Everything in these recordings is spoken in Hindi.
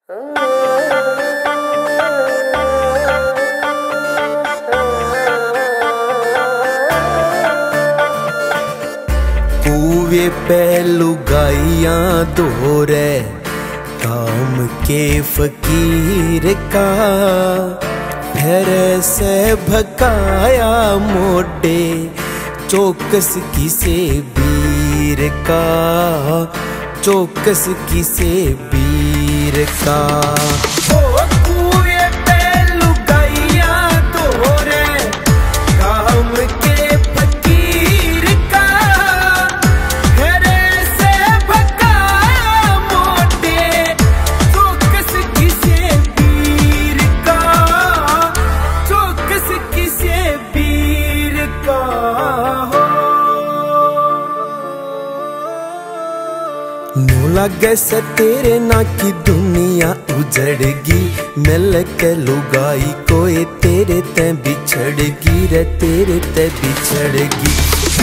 कुएं पे लुगाइयां दोहरे काम के फकीर का, फिर से भकाया मोडे चौकस किसे बीर का, चौकस किसे बीर का। नो लागे से तेरे ना की दुनिया उजड़गी, मिल के लुगाई कोई तेरे ते बिछड़गी रे, तेरे ते बिछड़गी।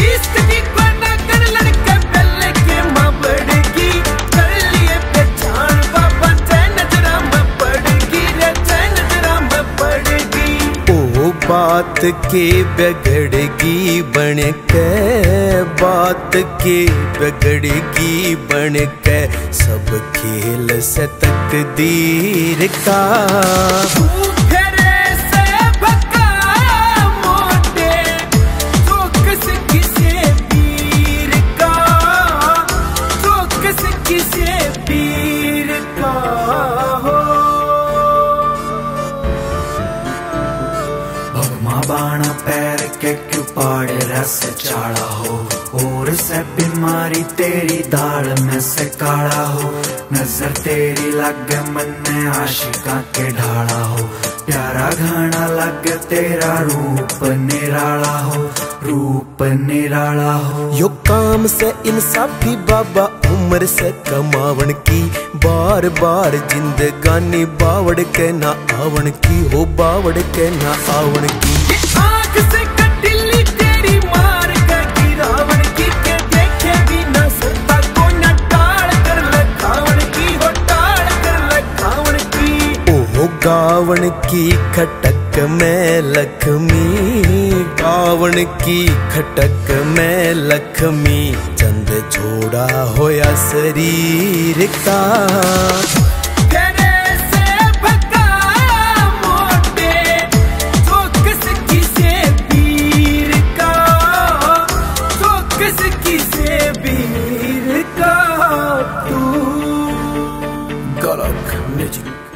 बात के बिगड़गी बन के, बात के बिगड़गी बन के, सब खेल से तकदीर का। बाणा पैर के क्यों पाड़े रस चाड़ा हो, और से बीमारी तेरी दाल में से काला हो। नजर तेरी लग मन में आशिका के ढाला हो, प्यारा घाना लग तेरा रूप निराला हो, रूप निराला हो। यो काम से इंसाफी बाबा उम्र से कमावन की, बार बार जिंदगानी बावड़ के ना आवण की, हो बावड़ के ना आवण की। आँख से कटिली तेरी मार का गिरावण की, के देखे भी ना सकता को न टाल कर लखावण की, हो टाल कर लखावण की। ओहो गावण की खटक में लक्ष्मी, गावण की खटक में लक्ष्मी, चंद छोड़ा होया शरीर का। Galak Magic।